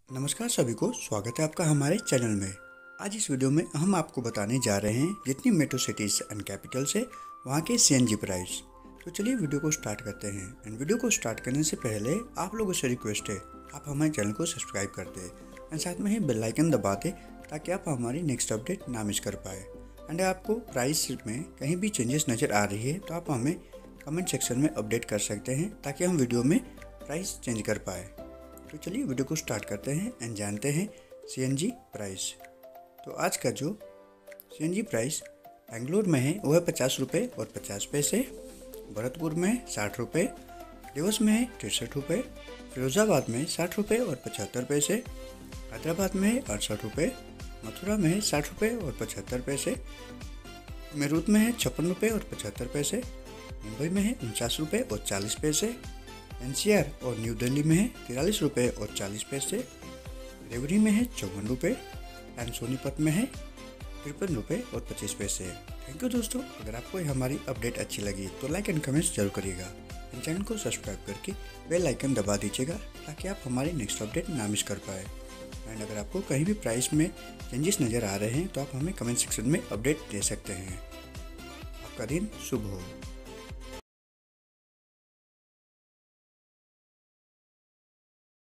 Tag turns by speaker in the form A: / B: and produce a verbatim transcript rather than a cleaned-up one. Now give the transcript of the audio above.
A: नमस्कार सभी को, स्वागत है आपका हमारे चैनल में। आज इस वीडियो में हम आपको बताने जा रहे हैं जितनी मेट्रो सिटीज़ एंड कैपिटल्स है वहाँ के सीएनजी प्राइस। तो चलिए वीडियो को स्टार्ट करते हैं। एंड वीडियो को स्टार्ट करने से पहले आप लोगों से रिक्वेस्ट है आप हमारे चैनल को सब्सक्राइब कर दें एंड साथ में ही बेल आइकन दबा दें ताकि आप हमारी नेक्स्ट अपडेट ना मिस कर पाए। एंड आपको प्राइस में कहीं भी चेंजेस नज़र आ रही है तो आप हमें कमेंट सेक्शन में अपडेट कर सकते हैं ताकि हम वीडियो में प्राइस चेंज कर पाए। तो चलिए वीडियो को स्टार्ट करते हैं एंड जानते हैं सीएनजी प्राइस। तो आज का जो सीएनजी प्राइस बेंगलोर में है वो है पचास रुपये और पचास पैसे, भरतपुर में साठ रुपये, देवस में है तिरसठ रुपये, फिरोज़ाबाद में साठ रुपये और पचहत्तर पैसे, हैदराबाद में है अड़सठ रुपये, मथुरा में है साठ रुपये और पचहत्तर पैसे, मेरठ में है छप्पन रुपये और पचहत्तर पैसे, मुंबई में है उनचास रुपये और चालीस पैसे, एनसीआर और न्यू दिल्ली में है तिरालीस रुपये और चालीस पैसे, रेवरी में है चौवन रुपये एंड सोनीपत में है तिरपन रुपये और पच्चीस पैसे। थैंक यू दोस्तों, अगर आपको हमारी अपडेट अच्छी लगी तो लाइक एंड कमेंट्स जरूर करिएगा एंड चैनल को सब्सक्राइब करके बेल आइकन दबा दीजिएगा ताकि आप हमारी नेक्स्ट अपडेट ना मिस कर पाए। एंड अगर आपको कहीं भी प्राइस में चेंजेस नज़र आ रहे हैं तो आप हमें कमेंट सेक्शन में अपडेट दे सकते हैं। आपका दिन शुभ हो।